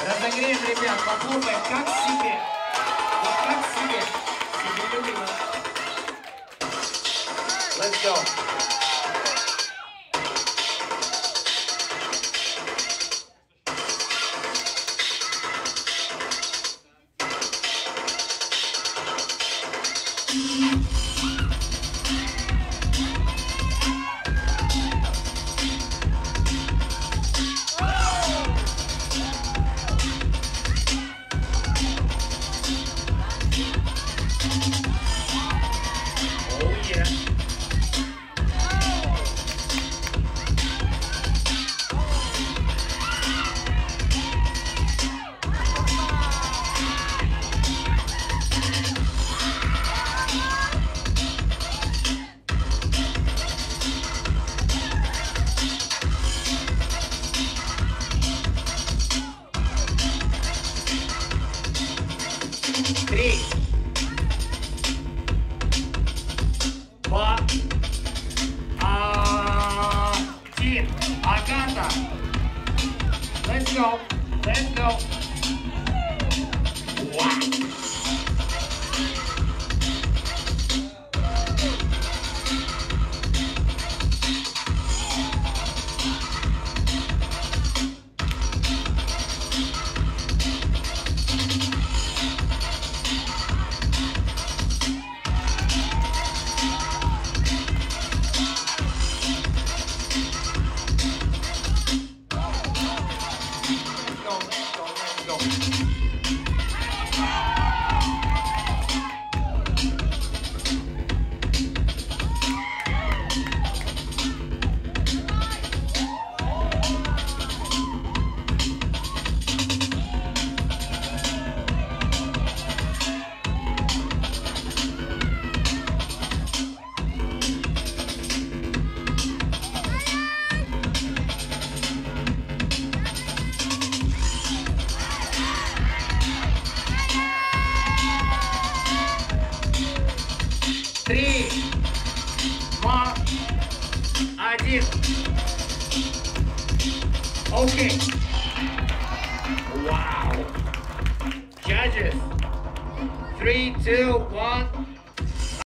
Разогреем, ребят, похлопаем как себе. Вот как себе. Себе любимо. Let's go. Три, два, один. Агата. Let's go. Let's go. Wow. Три, два, один. Okay. Wow. Judges. 3, 2, 1.